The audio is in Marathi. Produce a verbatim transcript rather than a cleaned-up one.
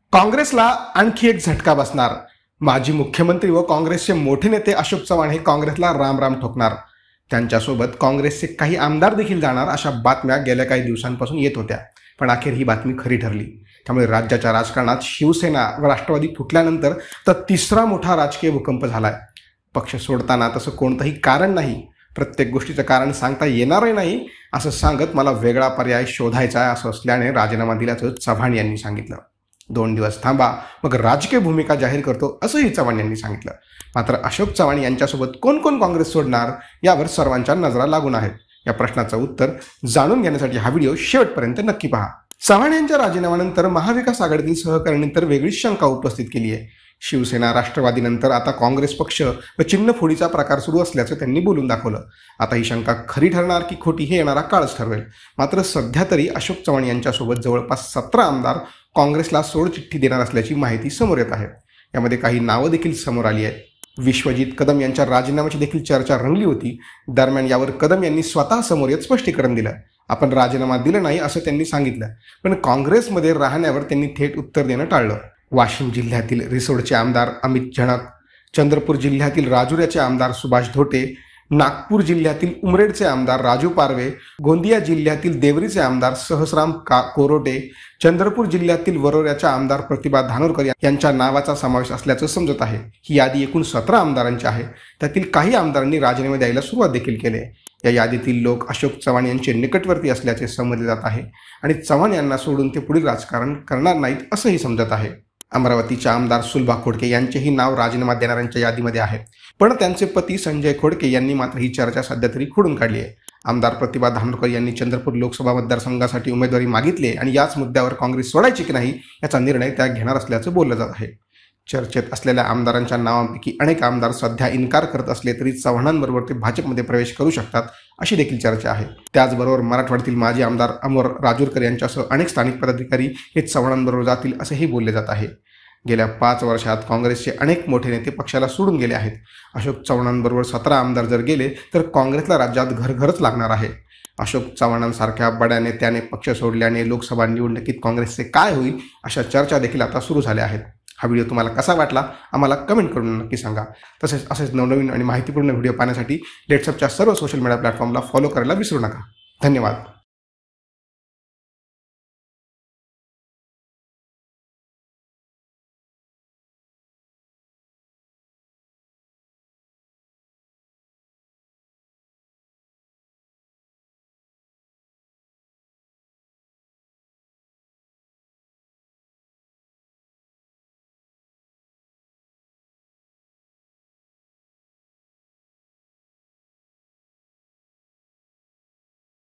काँग्रेसला आणखी एक झटका बसणार। माजी मुख्यमंत्री व काँग्रेसचे मोठे नेते अशोक चव्हाण हे काँग्रेसला राम राम ठोकणार। त्यांच्यासोबत काँग्रेसचे काही आमदार देखील जाणार अशा बातम्या गेल्या काही दिवसांपासून येत होत्या, पण अखेर ही बातमी खरी ठरली। त्यामुळे राज्याच्या राजकारणात शिवसेना व राष्ट्रवादी फुटल्यानंतर तर तिसरा मोठा राजकीय भूकंप झालाय। पक्ष सोडताना तसं कोणतंही कारण नाही, प्रत्येक गोष्टीचं कारण सांगता येणारही नाही असं सांगत मला वेगळा पर्याय शोधायचा आहे असं असल्याने राजीनामा दिल्याचं चव्हाण यांनी सांगितलं। दोन दिवस थांबा, मग राजकीय भूमिका जाहीर करतो असंही चव्हाण यांनी सांगितलं। मात्र अशोक चव्हाण यांच्यासोबत कोण कोण काँग्रेस सोडणार यावर सर्वांच्या नजरा लागून आहेत। या प्रश्नाचं उत्तर जाणून घेण्यासाठी हा व्हिडिओ शेवटपर्यंत नक्की पहा। चव्हाण यांच्या राजीनाम्यानंतर महाविकास आघाडीतील सहकाऱ्यांनी तर वेगळीच शंका उपस्थित केली आहे। शिवसेना राष्ट्रवादीनंतर आता काँग्रेस पक्ष व चिन्हफोडीचा प्रकार सुरू असल्याचं त्यांनी बोलून दाखवलं। आता ही शंका खरी ठरणार की खोटी हे येणारा काळच ठरवेल। मात्र सध्या तरी अशोक चव्हाण यांच्यासोबत जवळपास सतरा आमदार काँग्रेसला सोडचिठ्ठी देणार असल्याची माहिती समोर येत आहे। यामध्ये काही नावं देखील समोर आली आहेत। विश्वजित कदम यांच्या राजीनाम्याची देखील चर्चा रंगली होती। दरम्यान यावर कदम यांनी स्वतः समोर येत स्पष्टीकरण दिलं। आपण राजीनामा दिला नाही असं त्यांनी सांगितलं, पण काँग्रेसमध्ये राहण्यावर त्यांनी थेट उत्तर देणं टाळलं। वाशिम जिल्ह्यातील रिसोडचे आमदार अमित झणक, चंद्रपूर जिल्ह्यातील राजुऱ्याचे आमदार सुभाष धोटे, नागपूर जिल्ह्यातील उमरेडचे आमदार राजू पारवे, गोंदिया जिल्ह्यातील देवरीचे आमदार सहसराम का कोरोटे, चंद्रपूर जिल्ह्यातील वरोऱ्याच्या आमदार प्रतिभा धानोरकर यांच्या नावाचा समावेश असल्याचं समजत आहे। ही यादी एकूण सतरा आमदारांची आहे। त्यातील काही आमदारांनी राजीनामे द्यायला सुरुवात देखील केली आहे। या यादीतील लोक अशोक चव्हाण यांचे निकटवर्ती असल्याचे समजले जात आहे आणि चव्हाण यांना सोडून ते पुढील राजकारण करणार नाहीत असंही समजत आहे। अमरावतीचे आमदार सुलभा खोडके यांचेही नाव राजीनामा देणाऱ्यांच्या यादीमध्ये आहे, पण त्यांचे पती संजय खोडके यांनी मात्र ही चर्चा सध्या तरी खोडून काढली आहे। आमदार प्रतिभा धानोरकर यांनी चंद्रपूर लोकसभा मतदारसंघासाठी उमेदवारी मागितली आणि याच मुद्द्यावर काँग्रेस सोडायची की नाही याचा निर्णय त्या घेणार असल्याचं बोललं जात आहे। चर्चेत असलेल्या आमदारांच्या नावांपैकी अनेक आमदार सध्या इन्कार करत असले तरी चव्हाणांबरोबर ते भाजपमध्ये प्रवेश करू शकतात अशी देखील चर्चा आहे। त्याचबरोबर मराठवाड्यातील माजी आमदार अमर राजूरकर यांच्यासह अनेक स्थानिक पदाधिकारी हे चव्हाणांबरोबर जातील असेही बोलले जात आहे। गेल्या पाच वर्षात काँग्रेसचे अनेक मोठे नेते पक्षाला सोडून गेले आहेत। अशोक चव्हाणांबरोबर सतरा आमदार जर गेले तर काँग्रेसला राज्यात घरघरच लागणार आहे। अशोक चव्हाणांसारख्या बड्या नेत्याने पक्ष सोडल्याने लोकसभा निवडणुकीत काँग्रेसचे काय होईल अशा चर्चा देखील आता सुरू झाल्या आहेत। हा व्हिडिओ तुम्हाला कसा वाटला आम्हाला कमेंट करून नक्की सांगा। तसेच असेच नवनवीन आणि माहितीपूर्ण व्हिडिओ पाहण्यासाठी लेट्सअपच्या सर्व सोशल मीडिया प्लॅटफॉर्मला फॉलो करायला विसरू नका। धन्यवाद।